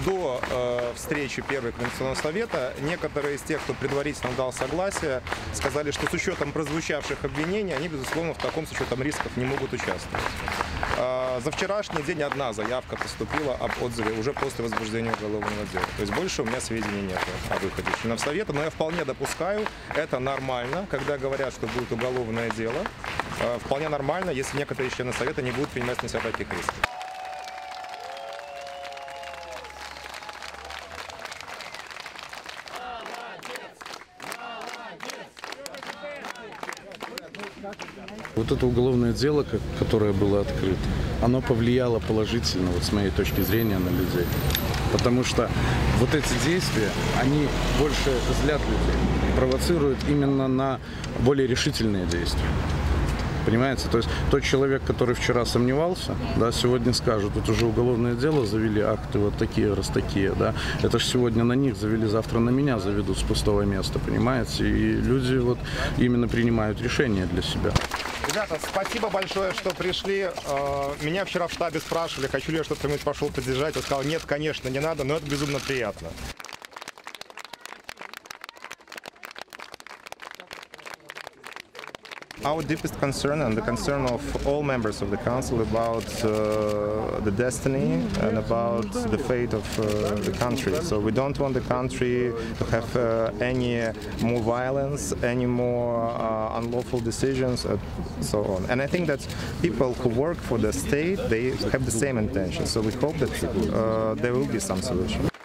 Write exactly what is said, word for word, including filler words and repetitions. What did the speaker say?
до э, встречи первой Координационного совета некоторые из тех, кто предварительно дал согласие, сказали, что с учетом прозвучавших обвинений они, безусловно, в таком с учетом рисков не могут участвовать. Э, за вчерашний день одна заявка поступила об отзыве уже после возбуждения уголовного дела. То есть больше у меня сведений нет о выходе членов совета, но я вполне допускаю, это нормально, когда говорят, что будет уголовное дело. Э, вполне нормально, если некоторые члены совета не будут принимать на себя таких рисков. Вот это уголовное дело, которое было открыто, оно повлияло положительно, вот с моей точки зрения, на людей. Потому что вот эти действия, они больше злят людей, провоцируют именно на более решительные действия. Понимаете? То есть тот человек, который вчера сомневался, да, сегодня скажет, тут уже уголовное дело завели, акты вот такие, раз такие, да. Это же сегодня на них завели, завтра на меня заведут с пустого места, понимаете? И люди вот именно принимают решения для себя. Ребята, спасибо большое, что пришли. Меня вчера в штабе спрашивали, хочу ли я что-то кому-нибудь пошел поддержать. Я сказал, нет, конечно, не надо, но это безумно приятно. Our deepest concern and the concern of all members of the council about uh, the destiny and about the fate of uh, the country. So we don't want the country to have uh, any more violence, any more uh, unlawful decisions, and so on. And I think that people who work for the state, they have the same intention. So we hope that uh, there will be some solution.